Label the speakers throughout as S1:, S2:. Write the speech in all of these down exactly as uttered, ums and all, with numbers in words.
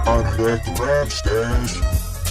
S1: I'm at the rap stash.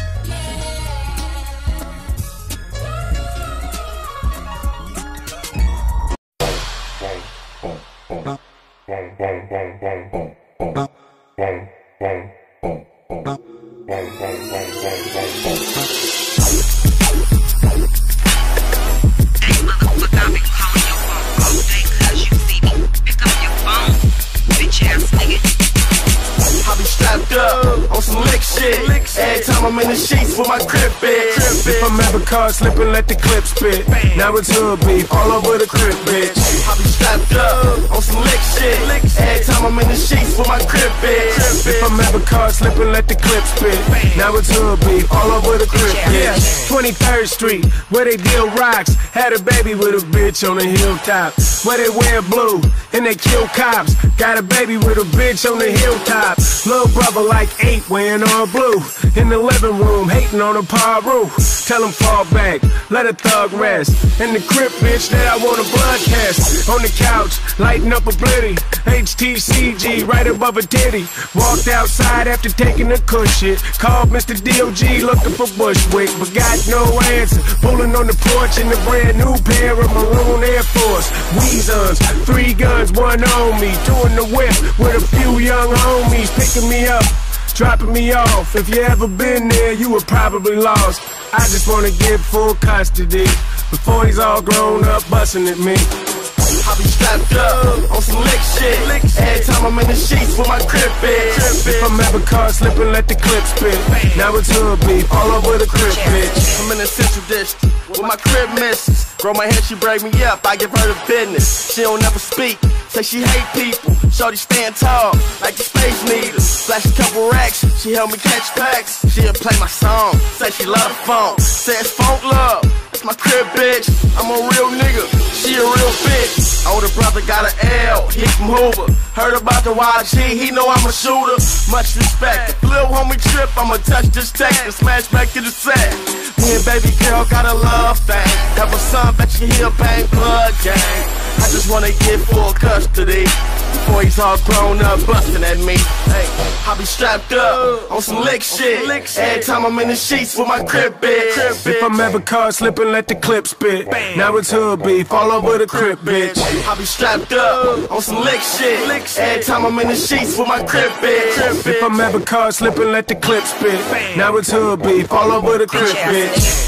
S2: On some lick shit. Every time I'm in the sheets with my crib bitch. If I'm ever caught slipping, let the clip spit. Now it's hood beef all over the crib bitch. I be strapped up on some lick shit. Every time I'm in the sheets with my crib bitch. If I'm ever caught slipping, let the clip spit. Now it's hood beef all over the crib bitch. twenty-third Street, where they deal rocks. Had a baby with a bitch on the hilltop. Where they wear blue and they kill cops. Got a baby with a bitch on the hilltop. Little brother like eight wearing all blue. In the living room, hating on a par roof. Tell him fall back, let a thug rest. In the crib, bitch, that I want a blood test. On the couch, lighting up a blitty. H T C G right above a titty. Walked outside after taking a cushion. Called Mister D O G looking for Bushwick, but got no answer. Pulling on the porch in a brand new pair of maroon Air Force Weezers. Three guns, one on me. Two in the whip with a few young homies picking me up, dropping me off. If you ever been there, you were probably lost. I just wanna get full custody before he's all grown up busting at me. I be strapped up on some lick shit. Every time I'm in the sheets with my crib bitch. If I'm ever caught slipping, let the clip spit. Now it's hood beef all over the crib bitch. I'm in the central district with my crib missus. Grow my hair, she break me up, I give her the business. She don't never speak, say she hate people. Shorty stand tall, like the Space Needle. Flash a couple racks, she help me catch packs. She'll play my song, say she love the funk. Say it's funk love, that's my crib bitch. I'm a real nigga, she a real bitch. Older brother got an L, he from Hoover. Heard about the Y G, he know I'm a shooter. Much respect, if little homie trip, I'ma touch this tech and smash back to the set. Me and baby girl got a love thing. Have a son, bet you he'll bang blood gang. I just wanna get full custody before he's all grown up busting at me. Hey, I be strapped up on some lick shit. Every time I'm in the sheets with my crib bitch. If I'm ever caught slipping, let the clip spit. Now it's hood beef all over the crib bitch. I be strapped up on some lick shit. Every time I'm in the sheets with my crib bitch. If I'm ever caught slipping, let the clip spit. Now it's hood beef all over the crib bitch.